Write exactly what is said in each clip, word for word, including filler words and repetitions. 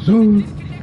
zone.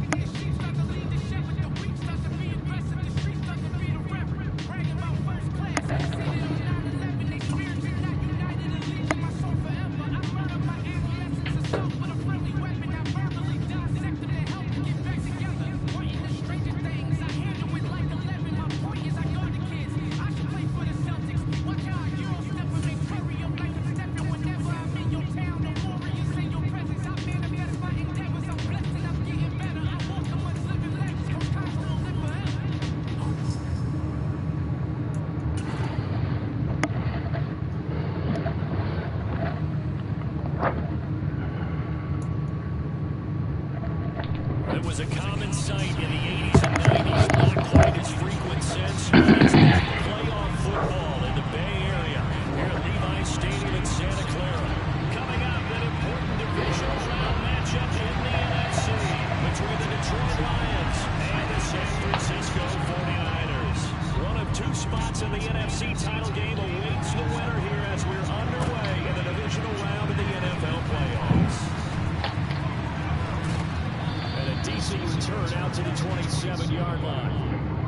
It was a common sight in the eighties and nineties, not quite as frequent since. It's back playoff football in the Bay Area here at Levi Stadium in Santa Clara. Coming up, an important divisional round matchup in the N F C between the Detroit Lions and the San Francisco forty-niners. One of two spots in the N F C title game awaits the winner here as we're underway in the divisional round of the N F L playoffs. Decent return out to the twenty-seven yard line.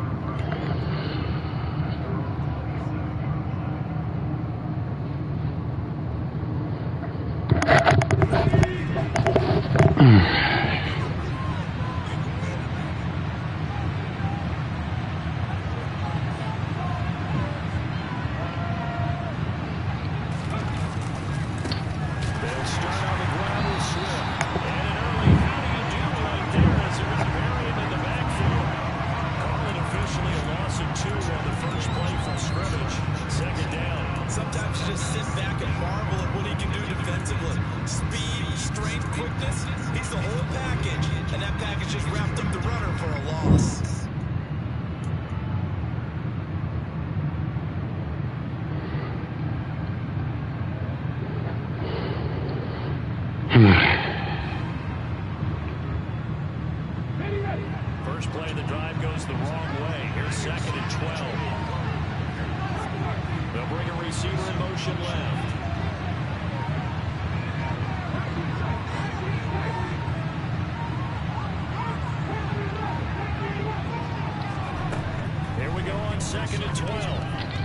They'll start on the ground with Swift. And an early how do you do right there as there is a variant in the backfield. Call it officially a loss of two on the first play from scrimmage. Second down. Sometimes you just sit back and marvel at what he can do defensively. Speed, strength, quickness. He's the whole package. And that package just wrapped up the runner for a loss. First play of the drive goes the wrong way. Here's second and twelve. They'll bring a receiver in motion left. Here we go on second and twelve.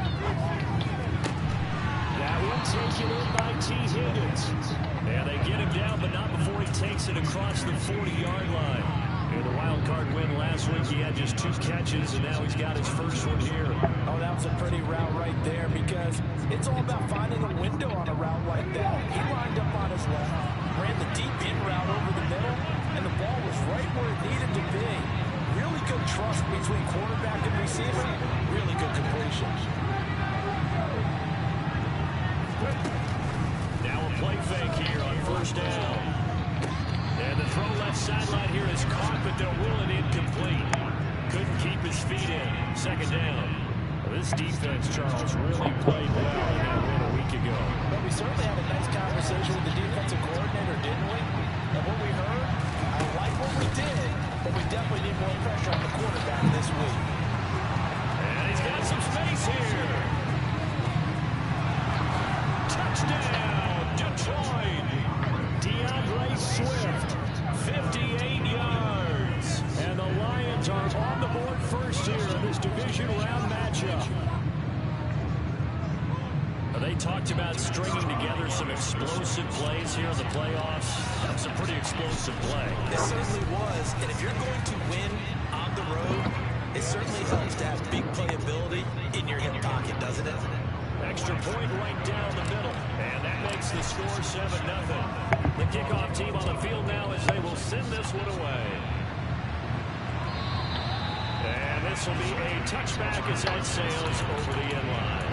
That one taken in by T. Higgins. And they get him down, but not before he takes it across the forty yard line. In the wild card win last week, he had just two catches, and now he's got his first one here. Oh, that was a pretty route right there because it's all about finding a window on a route like that. He lined up on his left, ran the deep in route over the middle, and the ball was right where it needed to be. Really good trust between quarterback and receiver. Really good completion. Now a play fake here on first down. And the throw left sideline here is caught, but they'll rule it incomplete. Couldn't keep his feet in. Second down. Well, this defense, Charles, really played well in that win a week ago. Well, we certainly had a nice conversation with the defensive coordinator, didn't we? And what we heard, I like what we did, but we definitely need more pressure on the quarterback this week. And he's got some space here. Touchdown, Detroit. DeAndre Swift, fifty-eight yards. And the Lions are on the board first here in this division round matchup. They talked about stringing together some explosive plays here in the playoffs. That was a pretty explosive play. It certainly was. And if you're going to win on the road, it certainly helps to have big playability in your hip pocket, doesn't it? Extra point right down the middle. And that makes the score seven nothing. The kickoff team on the field now as they will send this one away. And this will be a touchback as that sails over the end line.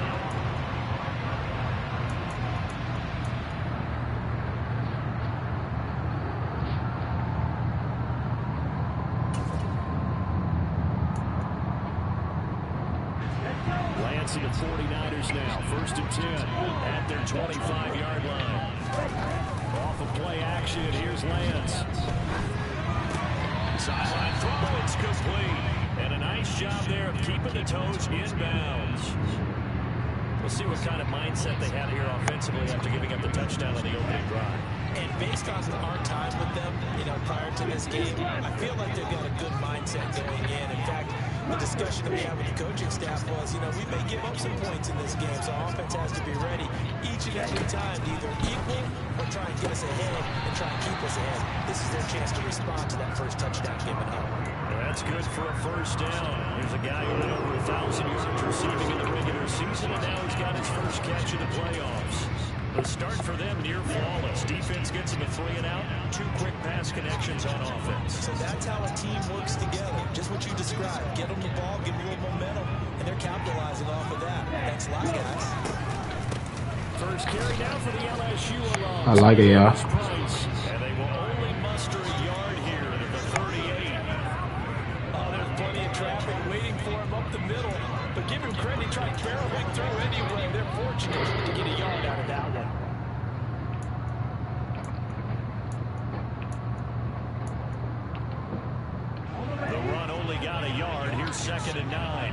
To the forty-niners now, first and ten at their twenty-five yard line. Off of play action, here's Lance. Sideline throw, it's complete. And a nice job there of keeping the toes inbounds. We'll see what kind of mindset they have here offensively after giving up the touchdown on the opening drive. And based on our time with them, you know, prior to this game, I feel like they've got a good mindset going in. In fact, the discussion that we had with the coaching staff was, you know, we may give up some points in this game, so our offense has to be ready each and every time to either equal or try and get us ahead and try and keep us ahead. This is their chance to respond to that first touchdown given up. That's good for a first down. Here's a guy who went over one thousand yards receiving in the regular season, and now he's got his first catch in the playoffs. The start for them near flawless. Defense gets them a three and out. Two quick pass connections on offense. So that's how a team works together. Just what you described. Get them the ball, give them a little momentum, and they're capitalizing off of that. Thanks a lot, guys. First carry now for the L S U alone. I like it, y'all. And they will only muster a yard here at the thirty-eight. Oh, there's plenty of traffic waiting for him up the middle. But give him credit, he tried barreling through anyway. They're fortunate to get a yard out of that one. The run only got a yard. Here's second and nine.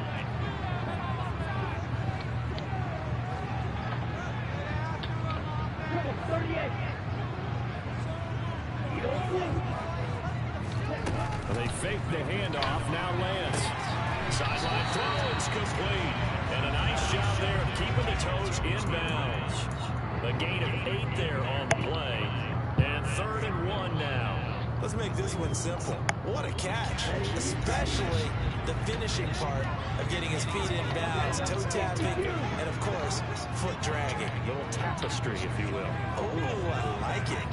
They fake the handoff. Now Lance. Sideline throw is complete. And a nice job there of keeping the toes inbounds. A gain of eight there on the play. And third and one now. Let's make this one simple. What a catch, especially the finishing part of getting his feet in bounds, toe tapping, and of course, foot dragging. A little tapestry, if you will. Oh, I like it.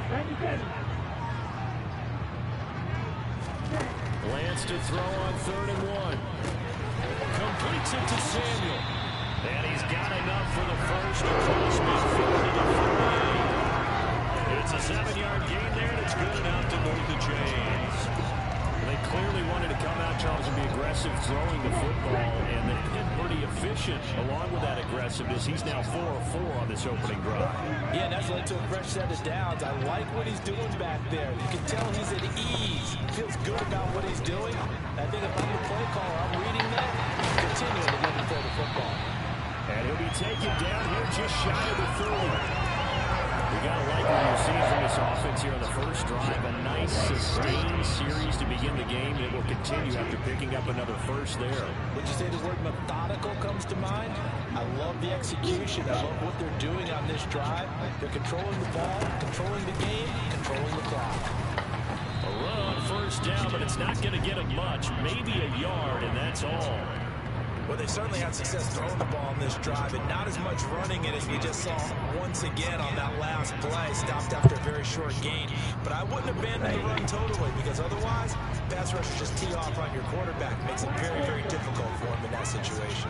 Lance to throw on third and one. Completes it to Samuel. And he's got enough for the first across midfield to the forty-eight. It's a seven-yard gain there, and it's good enough to move the chains. They clearly wanted to come out, Charles, and be aggressive throwing the football, and they've been pretty efficient along with that aggressiveness. He's now four of four on this opening drive. Yeah, that's led to a fresh set of downs. I like what he's doing back there. You can tell he's at ease. He feels good about what he's doing. I think if I'm the play caller, I'm reading that, continuing to let him throw the football. And he'll be taken down here just shy of the thirty. We got to like what you're seeing from this offense here on the first drive. A nice, sustained series to begin the game. It will continue after picking up another first there. Would you say the word methodical comes to mind? I love the execution. I love what they're doing on this drive. They're controlling the ball, controlling the game, controlling the clock. A run, first down, but it's not going to get them much. Maybe a yard, and that's all. Well, they certainly had success throwing the ball on this drive, and not as much running it as we just saw once again on that last play. Stopped after a very short gain. But I wouldn't abandon the run totally, because otherwise, pass rushers just tee off on your quarterback. Makes it very, very difficult for him in that situation.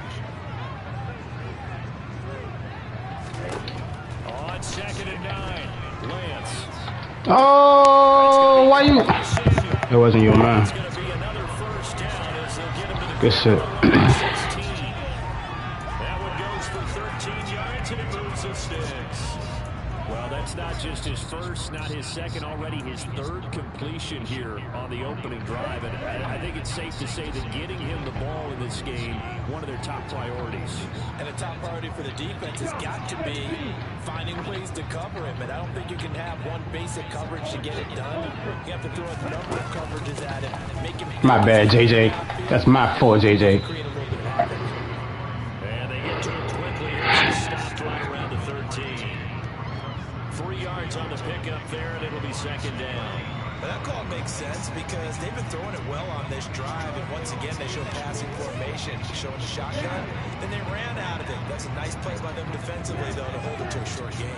On second and nine, Lance. Oh, why you? It wasn't your man. It's going to be another first down as they'll get him to the Good shit. sixteen. That one goes for thirteen yards, and it moves the sticks. Well, that's not just his first, not his second, already his third completion here on the opening drive. And I think it's safe to say that getting him the ball in this game, one of their top priorities. And a top priority for the defense has got to be finding ways to cover him. And I don't think you can have one basic coverage to get it done. You have to throw a number of coverages at him. Make him My bad, J J. That's my fault, J J. create a little bit of havoc. And they get to it quickly. It's stopped right around the thirteen. Three yards on the pickup there, and it'll be second down. But that call makes sense because they've been throwing it well on this drive, and once again they show passing formation, showing the shotgun. Then they ran out of it. That's a nice play by them defensively, though, to hold it to a short game.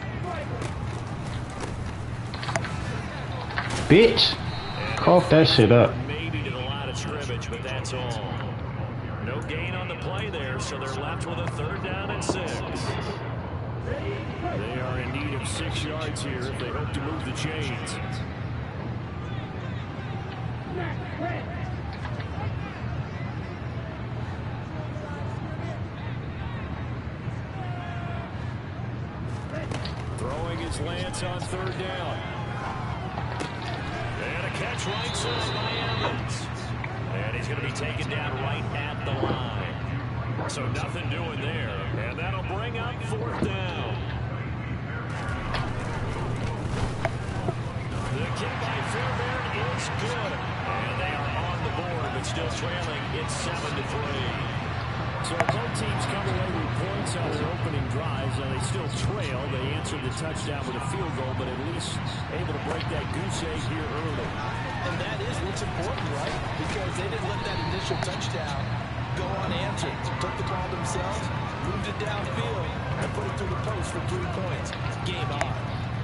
Bitch. Cough that shit up. Maybe to the line of scrimmage, but that's all. No gain on the play there, so they're left with a third down and six. They are in need of six yards here if they hope to move the chains. Throwing his Lance on third down. And a catch right side by Evans. And he's going to be taken down right at the line. So nothing doing there. And that'll bring up fourth down. Fairbairn is good. And they are on the board, but still trailing. It's seven to three. So both teams come away with points on their opening drives. Now they still trail. They answered the touchdown with a field goal, but at least able to break that goose egg here early. And that is what's important, right? Because they didn't let that initial touchdown go unanswered. Took the ball themselves, moved it downfield, and put it through the post for three points. Game on.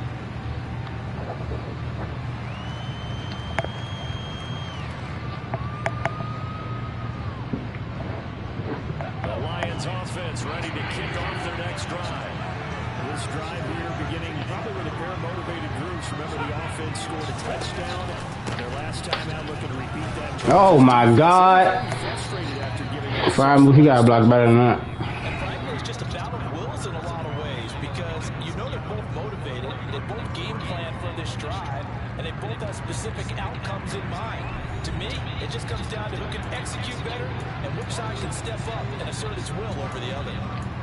Offense ready to kick off their next drive. This drive here beginning probably with a pair of motivated groups. Remember, the offense scored a touchdown their last time out, looking to repeat that. Oh my God! Fine, he got blocked better than that. And frankly, it's just a battle of wills in a lot of ways because you know they're both motivated, they both game plan for this drive, and they both have specific outcomes in mind. To me, it just comes down to who can execute better and which side can step up and assert its will over the other.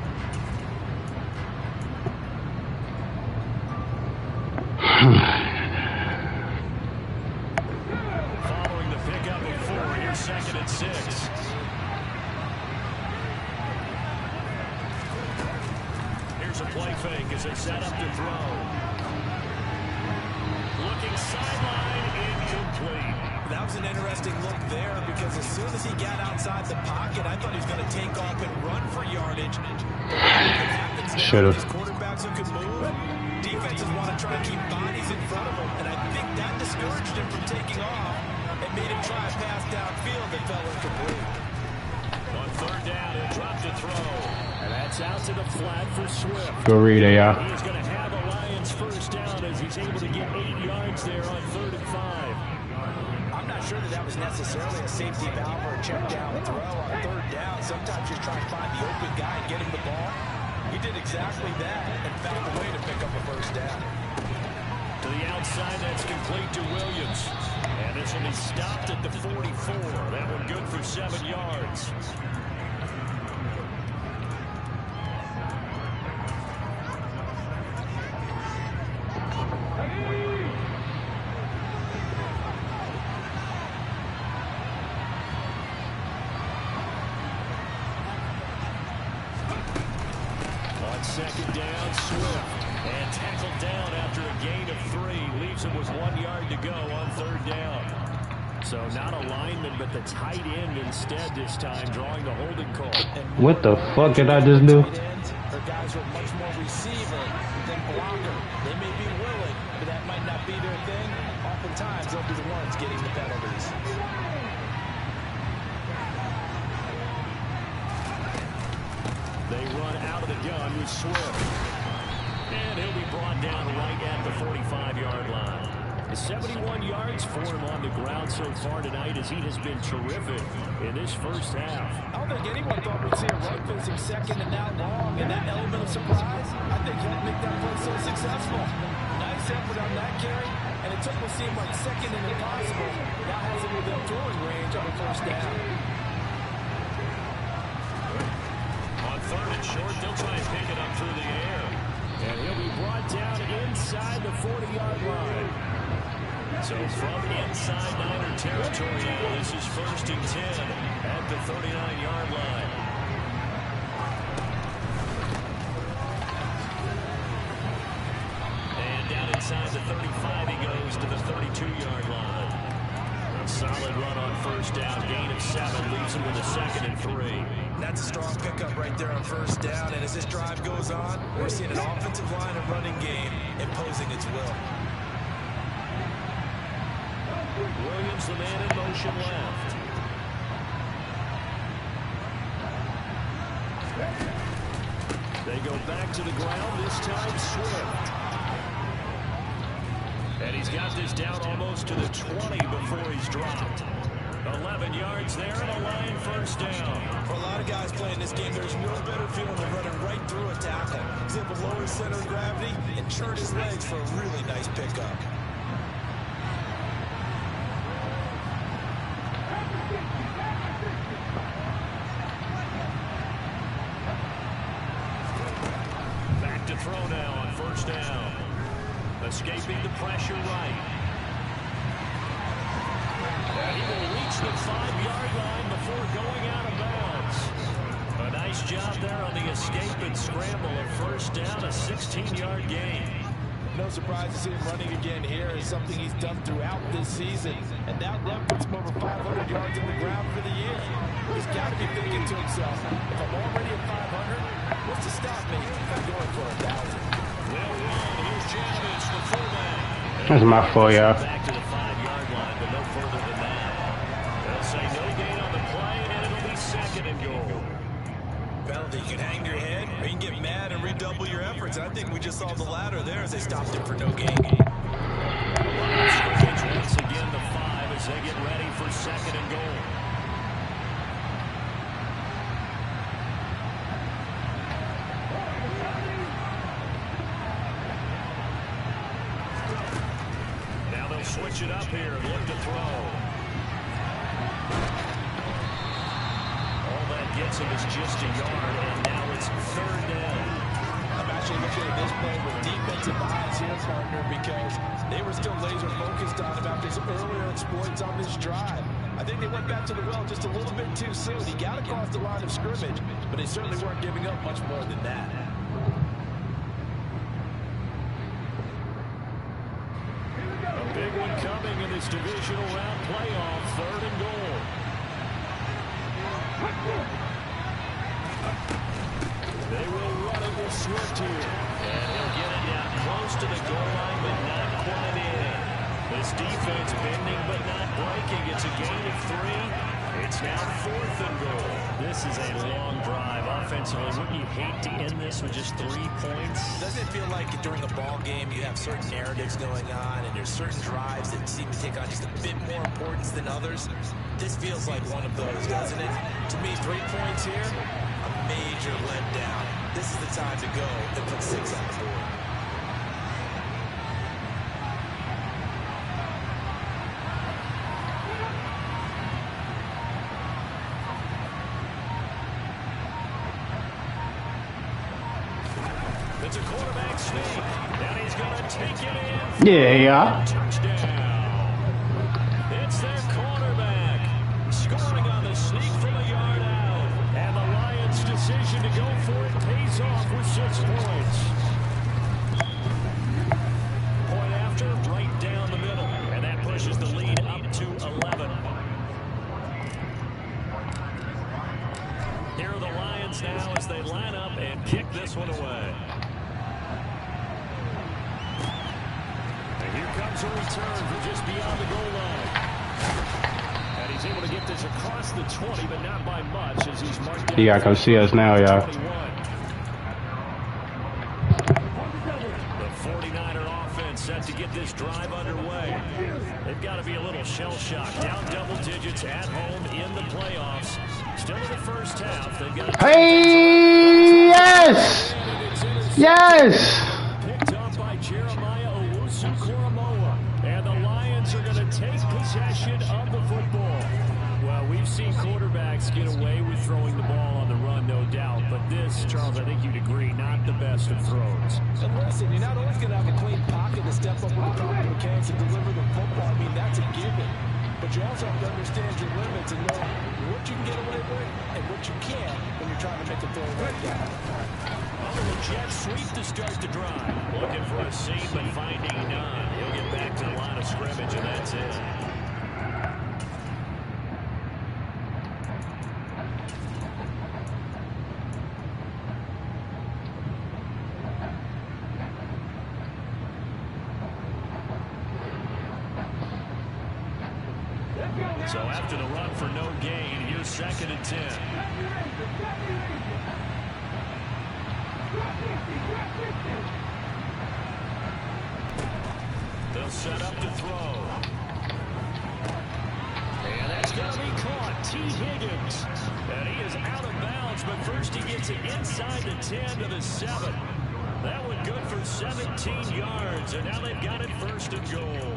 Following the pickup of four, here's second and six. Here's a play fake as they set up to throw. Looking sideline, incomplete. That was an interesting look there because as soon as he got outside the pocket, I thought he was going to take off and run for yardage. Should have. Quarterbacks who could move. Defenses want to try and keep bodies in front of him, and I think that discouraged him from taking off and made him try a pass downfield that fell incomplete. On third down, he'll drop to throw. And that's out to the flat for Swift. Go read it, y'all. He's going to have a Lions first down as he's able to get eight yards there on third and five. I'm not sure that that was necessarily a safety valve or a check down throw on third down. Sometimes you try and find the open guy and get him the ball. He did exactly that and found a way to pick up a first down. To the outside, that's complete to Williams. And this will be stopped at the forty-four. That one good for seven yards. Second down, Swift. And tackled down after a gain of three. Leaves him with one yard to go on third down. So not a lineman, but the tight end instead this time, drawing the holding call. What the fuck did I just do? Tight ends are guys who are much more receiver than blocker. They may be willing, but that might not be their thing. Oftentimes, they'll be the ones getting the penalties. They run out of the gun with Swift. And he'll be brought down right at the forty-five-yard line. seventy-one yards for him on the ground so far tonight as he has been terrific in this first half. I don't think anyone thought we'd see a run finishing second and that long, and that element of surprise, I think helped make that play so successful. Nice effort on that carry, and it took what seemed like second and impossible. Now has it within throwing range on the first down. On third and short, they'll try and pick it up through the air. And he'll be brought down inside the forty-yard line. So from inside Niner territory now, this is first and ten at the thirty-nine-yard line. And down inside the thirty-five, he goes to the thirty-two-yard line. A solid run on first down, gain of seven, leaves him with a second and three. That's a strong pickup right there on first down, and as this drive goes on, we're seeing an offensive line and running game imposing its will. Williams, the man in motion left. They go back to the ground, this time Swift. And he's got this down almost to the twenty before he's dropped. eleven yards there and a line first down. For a lot of guys playing this game, there's no better feeling than running right through a tackle. He's able to lower his center of gravity and churn his legs for a really nice pickup. Back to throw now on first down. Escaping the pressure right. He will reach the five-yard line before going out of bounds. A nice job there on the escape and scramble. A first down, a sixteen-yard gain. No surprise to see him running again here. Is something he's done throughout this season. And that run puts him over five hundred yards on the ground for the year. He's got to be thinking to himself, if I'm already at five hundred, what's to stop me from going for a thousand? Well run. Here's Janovich, the fullback. That's my fault, y'all. Back to the five-yard line, but no further than that. They'll say no gain on the play, and it'll be second and goal. Penalty. You can hang your head, or you can get mad and redouble your efforts. I think we just saw the latter there as they stopped him for no gain. Once again, the five as they get ready for second and goal. Now they'll switch it up here and look to throw. Gets him is just a yard, and now it's third down. I'm actually looking at this play with defensive eyes here, partner, because they were still laser focused on him after his earlier exploits on this drive. I think they went back to the well just a little bit too soon. He got across the line of scrimmage, but they certainly weren't giving up much more than that. A big one coming in this divisional round playoff, third and goal. They will run it with Swift here. And he'll get it down close to the goal line, but not quite in. This defense bending but not breaking. It's a gain of three. It's now fourth and goal. This is a long drive offensively. Wouldn't you hate to end this with just three points? Doesn't it feel like during a ball game you have certain narratives going on and there's certain drives that seem to take on just a bit more importance than others? This feels like one of those, doesn't it? To me, three points here, a major letdown. This is the time to go and put six on the board. It's a quarterback sneak, and he's going to take it in. Yeah, yeah. Touchdown. It's their quarterback scoring on the sneak from a yard out. And the Lions' decision to go for it pays off with six points. Point after, right down the middle. And that pushes the lead up to eleven. Here are the Lions now as they line up and kick this one away. Here comes a return from just beyond the goal line. And he's able to get this across the twenty, but not by much as he's marked down. You gotta come see us now, y'all. The forty-niner offense set to get this drive underway. They've got to be a little shell-shocked. Down double digits at home in the playoffs. Still in the first half. They've got Hey, yes! Yes! picked up by Jeremiah Owusu-Koramoah. And the Lions are going to take possession of the football. Well, we've seen quarterbacks get away with throwing the ball on the run, no doubt. But this, Charles, I think you'd agree, not the best of throws. And listen, you're not always going to have a clean pocket to step up with the proper mechanics and deliver the football. I mean, that's a given. But you also have to understand your limits and know what you can get away with and what you can't when you're trying to make a throw like that. Oh, the Jets sweep to start the drive. Looking for a seam, but finding none. He'll get back to the line of scrimmage, and that's it. So after the run for no gain, here's second and ten. They'll set up to throw. And that's going to be caught. T. Higgins. And he is out of bounds, but first he gets it inside the ten to the seven. That one good for seventeen yards, and now they've got it first and goal.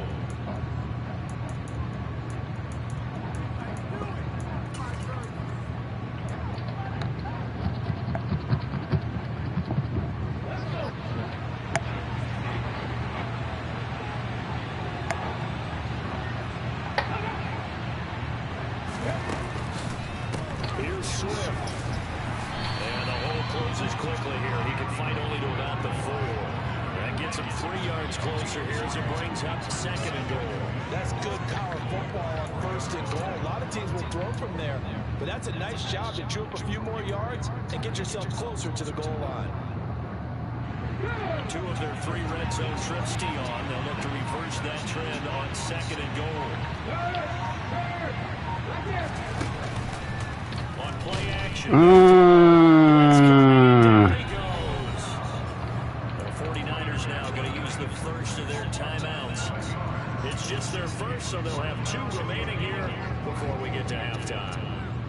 Swift. And the hole closes quickly here. He can fight only to about the four. That gets him three yards closer here as it brings up second and goal. That's good power football on first and goal. A lot of teams will throw from there, but that's a nice job to chew up a few more yards and get yourself closer to the goal line. Two of their three red zone trips to on. They'll look to reverse that trend on second and goal. On play action. Mm. There he goes. The forty-niners now going to use the first of their timeouts. It's just their first, so they'll have two remaining here before we get to halftime.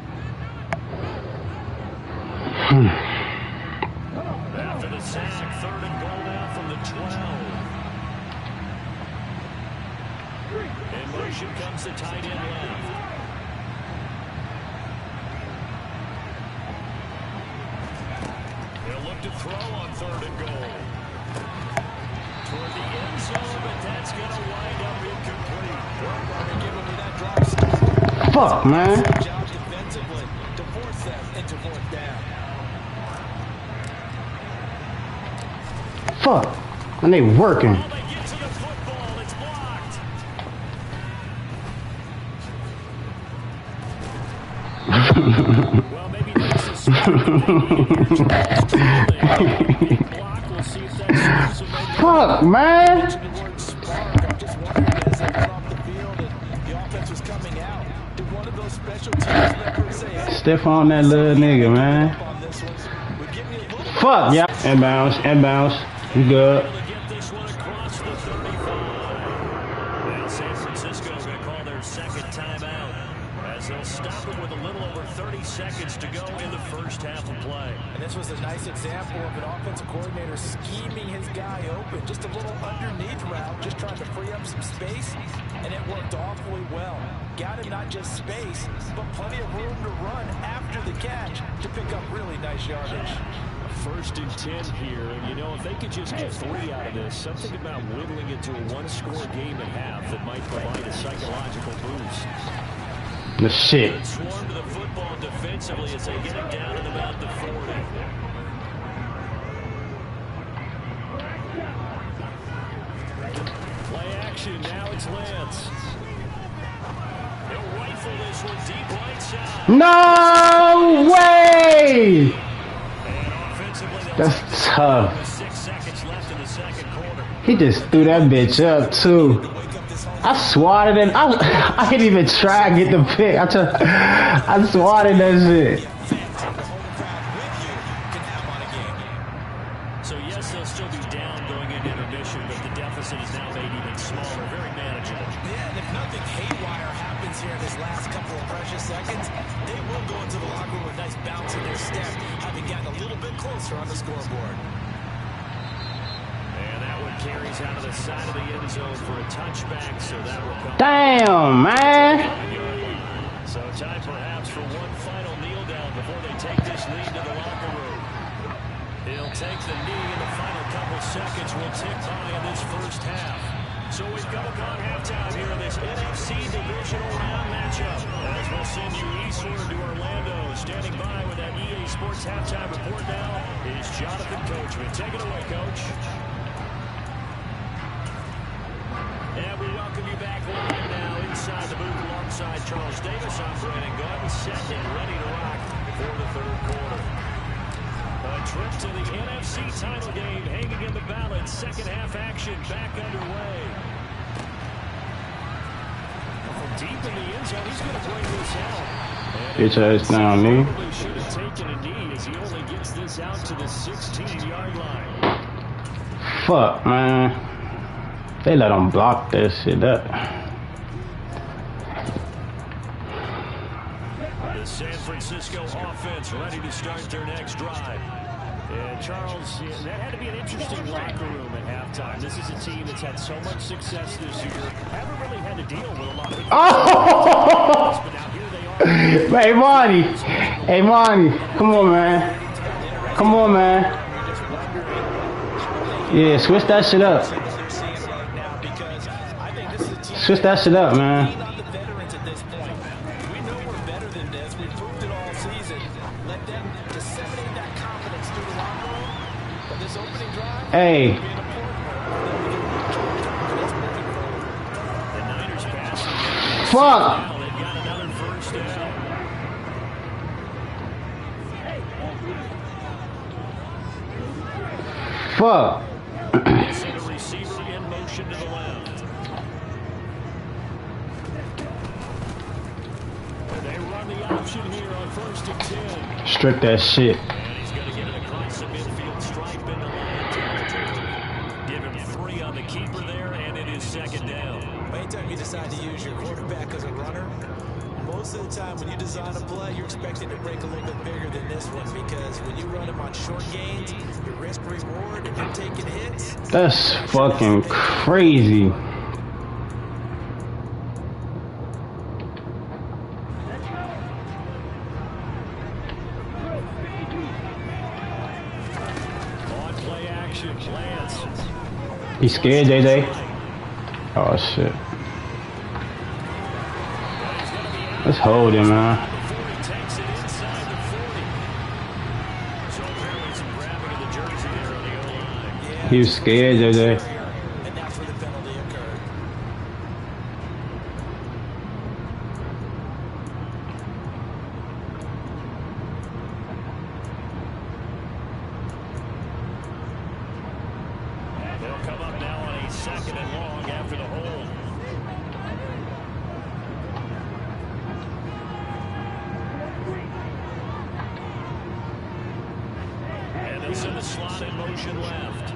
After the sack, third and goal now from the twelve. In motion comes the tight end left. They'll look to throw on third and goal. Toward the end zone, but that's going to wind up incomplete. Give him that drop step. Fuck, man. Good job defensively to force them into fourth down. Fuck. And they working. Well, they get to the football. It's blocked. Well, maybe that's a block. We'll see if that's Fuck, man. The word spark. I'm just wondering as they got off the field and the offense was coming out, did one of those special teams members say, hey, Stiff on that little nigga, man. on this one? We're giving you a little Fuck, yeah. Inbounds, inbounds. You good. to get this one across the thirty-five. Now San Francisco going to call their second timeout as they'll stop it with a little over thirty seconds to go in the first half of play. And this was a nice example of an offensive coordinator scheming his guy open. Just a little underneath route, just trying to free up some space, and it worked awfully well. Got him not just space, but plenty of room to run after the catch to pick up really nice yardage. First and ten here, and you know, if they could just get three out of this, something about whittling it to a one-score game at half that might provide a psychological boost. The shit. Swarm to the football defensively as they get it down at about the forty. Play action, now it's Lance. They'll rifle this one deep right side. No way. And offensively, they'll That's take the tough. with six seconds left in the second quarter. He just threw that bitch up too. I swatted it. I, I didn't even try to get the pick. I just, I swatted that shit. So yes, they'll still be down going into intermission, but the deficit is now made even smaller, very manageable. Yeah, and if nothing haywire happens here in this last couple of precious seconds, they will go into the locker room with a nice bounce in their step, having gotten a little bit closer on the scoreboard. And that one carries out of the side of the end zone for a touchback, so that will come. Damn, man. So time perhaps for one final kneel down before they take this lead to the locker room. He'll take the knee in the final couple seconds. We'll tick by in this first half. So we've come upon halftime here in this N F C divisional round matchup. As we'll send you eastward to Orlando. Standing by with that E A Sports halftime report now is Jonathan Coachman. Take it away, Coach. And we welcome you back live now inside the booth alongside Charles Davis. I'm Brandon Gunn, set and ready to rock for the third quarter. A trip to the N F C title game hanging in the balance. Second half action back underway. From deep in the end zone, he's going to bring this out. Bitch ass down, nigga. Probably should have taken a knee as he only gets this out to the sixteen-yard line. Fuck, man. They let them block that shit up. The San Francisco offense ready to start their next drive. And Charles, yeah, that had to be an interesting locker room at halftime. This is a team that's had so much success this year. Haven't really had to deal with a lot of. Oh! But now here they are. Hey, Monty. Hey, Monty. Come on, man. Come on, man. Yeah, switch that shit up. Switch that shit up, man. The veterans at this point. We know we're better than this. We proved it all season. Let them disseminate that confidence through the locker room. But this opening drive, Hey. will be an important one. The Niners passing. Fuck. Now they've got another first down. Fuck. So the receiver in motion to the left. They run the option here on first and ten. Strip that shit. And he's going to get it across the midfield stripe in the line territory. Give him three on the keeper there, and it is second down. Anytime you decide to use your quarterback as a runner, most of the time when you design a play, you're expecting to break a little bit bigger than this one, because when you run him on short gains, your risk reward and you're taking hits. That's fucking crazy. On play action, Lance. He scared, J J? Oh shit. Let's hold him, man. Before he takes it inside the forty. So apparently some grabbing of the jersey there on the O-line. He was scared, J J. And that's where the penalty occurred. They'll come up now on a second and long after the hold. And they send the slot in motion left.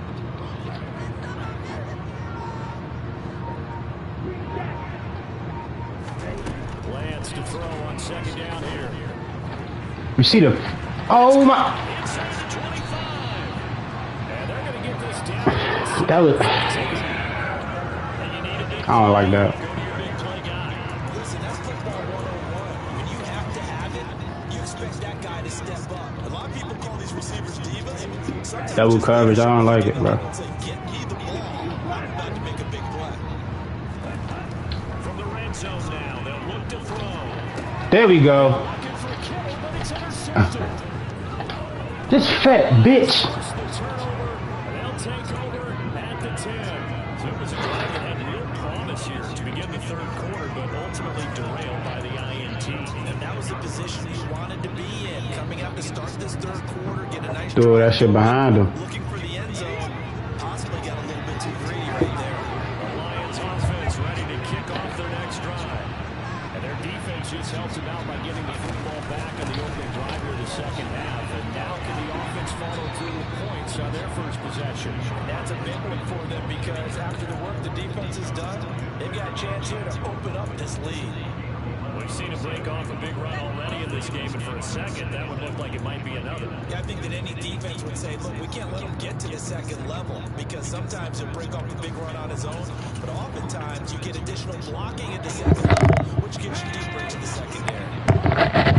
Lance to throw on second down here. You see the... Oh my... Inside the twenty-five. And they're going to get this down. That was... And you need a big I don't like that. Go to your big play guy. Listen, that's football one oh one. When you have to have it, you expect that guy to step up. A lot of people call these receivers divas. Sometimes Double just coverage, I don't like it, bro. say, get me the ball. I'm about to make a big play. From the red zone now, they'll look to throw. There we go. Looking for a kick, but it's intercepted. This fat bitch. Force the turnover. They'll take over at the ten. So it was a drive that had real promise here to begin the third quarter, but ultimately derailed by the I N T. And that was the position he wanted to be in. Coming out to start this third quarter, get a nice Threw that shit behind him. looking for the end zone. Possibly got a little bit too greedy right there. The Lions offense ready to kick off their next drive. And their defense just helps them out by getting the football back on the opening drive here the second half. And now can the offense follow through with points on their first possession? That's a big one for them, because after the work the defense has done, they've got a chance here to open up this lead. We've seen a break off a big run already in this game, and for a second, that would look like it might be another. I think that any defense would say, look, we can't let him get to the second level, because sometimes he'll break off a big run on his own, but oftentimes you get additional blocking at the second level, which gets you deeper into the secondary.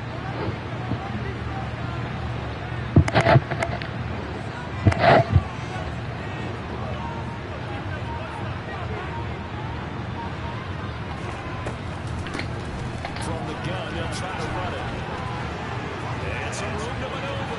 From the gun, they'll try to run it. And some room to maneuver.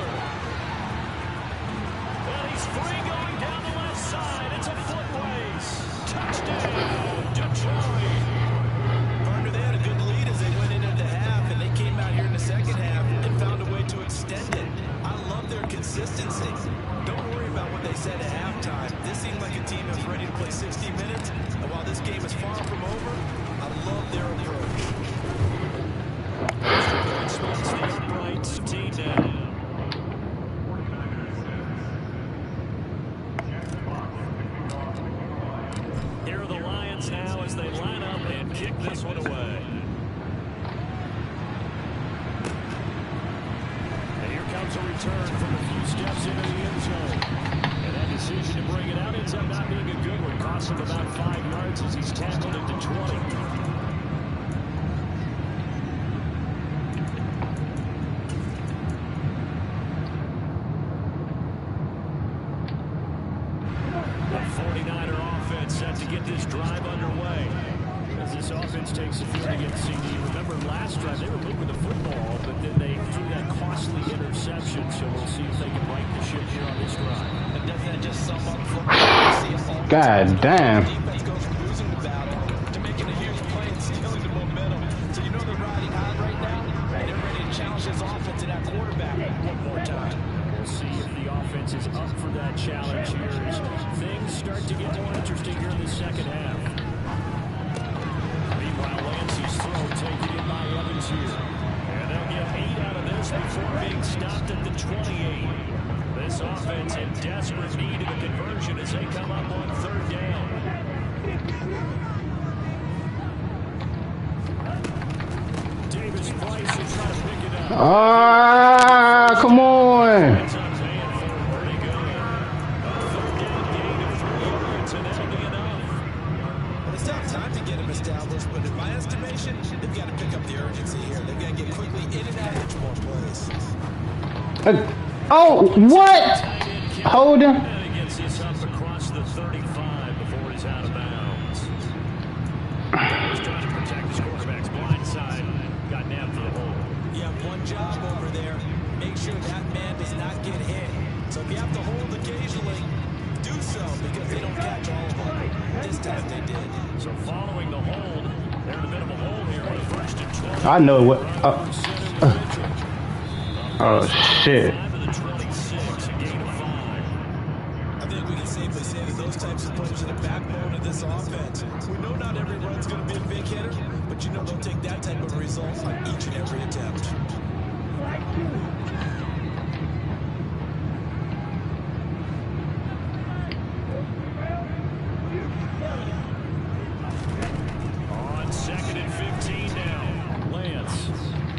And he's free going down the left side. It's a foot race. Touchdown, Detroit. Partner, they had a good lead as they went into the half, and they came out here in the second half and found a way to extend it. I love their consistency. Don't worry about what they said at halftime. This seemed like a team that's ready to play sixty minutes, and while this game is far from over, I love their approach. Spots the uprights. Team down. Here are the Lions now as they line up and kick this one away. And here comes a return from a few steps into the end zone. And that decision to bring it out ends up not being a good one. Costs him about five yards as he's tackled into twenty. forty-niner offense set to get this drive underway. As this offense takes the field against C D. Remember last drive, they were moving the football, but then they God damn. Defense goes from losing the battle to making a huge play and stealing the momentum. So you know they're riding high right now, and they're ready to challenge this offense and that quarterback one more time. We'll see if the offense is up for that challenge here as things start to get more interesting here in the second half. Meanwhile, Lancey's throw taken in by Evans here. And they'll get eight out of this before being stopped at the twenty-eight. This offense in desperate need of a conversion as they come up on third down. Davis Price will try to pick it up. Ah, come on. It's on man for pretty good. A third down gain of three yards, and that'll be enough. Well, it's not time to get them established, but in my estimation, they've got to pick up the urgency here. They've got to get quickly in and out of more plays. Uh, oh, what? Hold him. And he gets this up across the thirty-five before he's out of bounds. He's trying to protect his quarterback's blind side. Got nabbed for the hole. You have one job over there. Make sure that man does not get hit. So if you have to hold occasionally, do so because they don't catch all of them. This time they did. So following the hold, they're in a bit of a hole here with a first and twenty. I know what. Uh, uh, oh, shit. Five of the twenty-six, a gain of five. I think we can safely say that those types of plays are the backbone of this offense. We know not every run's going to be a big hitter, but you know they'll take that type of result on each and every attempt. On second and fifteen now, Lance.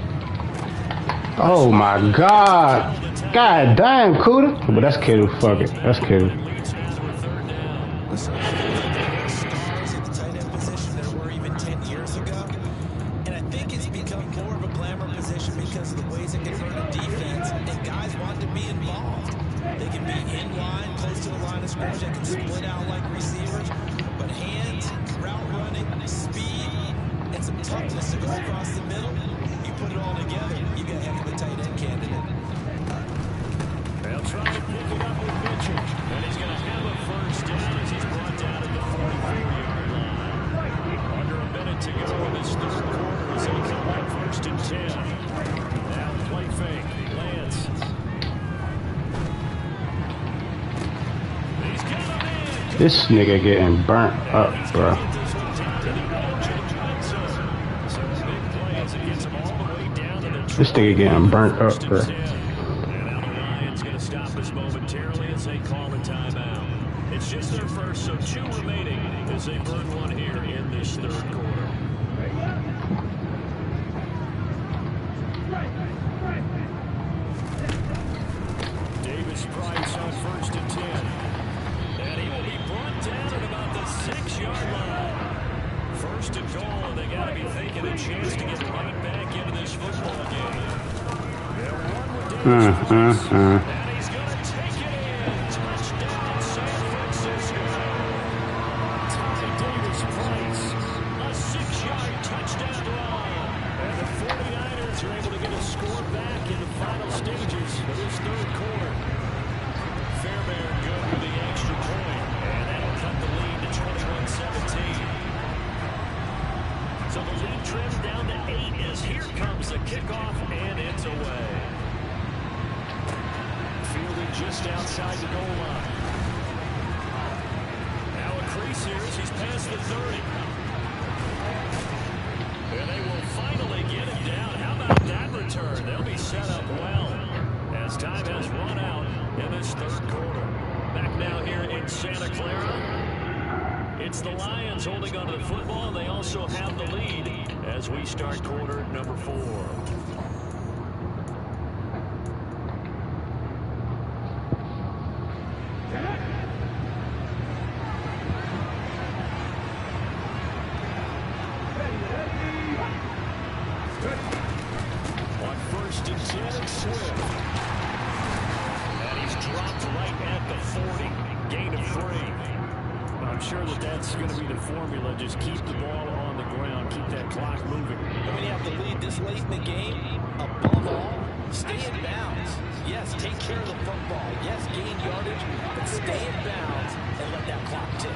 Oh my God. God damn, Cuda. But that's Kittle. Fuck it. That's Kittle. Leads now to a third down. Listen, I think there are stars at the tight end position there were even ten years ago. And I think it's become more of a glamour position because of the ways it can hurt a defense. And guys want to be involved. They can be in line, close to the line of scrimmage. They can split out like receivers. But hands, route running, speed, and some toughness to go across the middle. You put it all together, you got a heck of a tight end candidate. They'll try to pick it up with Mitchell. And he's going to have a first down as he's brought down at the forty-four-yard line. Under a minute to go in this third quarter as they come up first and ten. Now play fake. Lance. He's got him in. This nigga getting burnt up, bro. This nigga getting burnt up, bro. And now the Lions going to stop this momentarily as they call a timeout. It's just their first, so two remaining as they burn one here in this third quarter. Davis Price on first and ten. And he will be brought down at about the six-yard line. First and goal, and they got to be thinking a chance to get right back into this football game. They'll run with Davis Uh, Price. uh, uh. And he's going to take it in. Touchdown, San Francisco. Ty Davis Price, a six-yard touchdown run. And the forty-niners are able to get a score back in the final stages of this third quarter. Fairbairn good with the extra point, and that'll cut the lead to twenty-one seventeen. So the lead trimmed down to eight as here comes the kickoff, and it's away. Fielded just outside the goal line. Now a crease here as he's past the thirty. And they will finally get him down. How about that return? They'll be set up well as time has run out in this third quarter. Back now here in Santa Clara. It's the Lions holding onto the football. They also have the lead as we start quarter number four. On first and ten, it's Swift. And he's dropped right at the forty. Gain of three. I'm sure that that's going to be the formula. Just keep the ball on the ground. Keep that clock moving. And when you have the lead this late in the game, above all, stay in bounds. Yes, take care of the football. Yes, gain yardage, but stay in bounds and let that clock tick.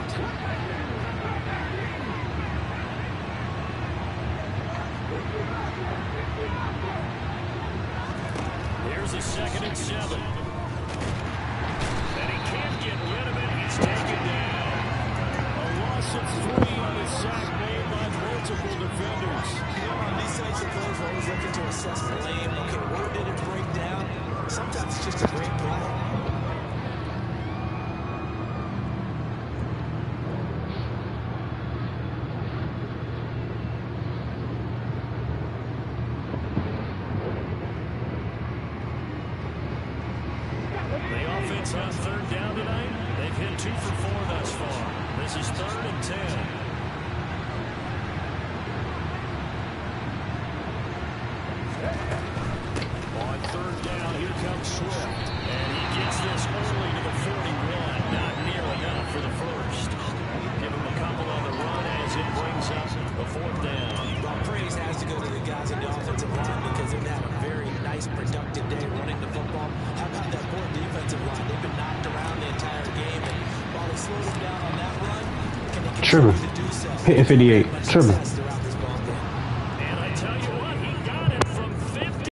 Here's a second and seven. And he can't get rid of it. He's taken down. A loss of three on the sack made by multiple defenders. You know, on these types of plays, we're always looking to assess blame. Okay, where did it break down? Sometimes it's just a great play. The offense on third down tonight. They've hit two for four thus far. This is third and ten. On third down, here comes Swift. And he gets this early to the forty-one. Not near enough for the first. Give him a couple on the run as it brings up the fourth down. Well, praise has to go to the guys in the offensive line because they've had a very nice, productive day running the football. How about that poor defensive line? They've been knocked around the entire game, and while they slowed them down on that run, can they continue Triple. to do so? Hitting fifty-eight. Much Triple. success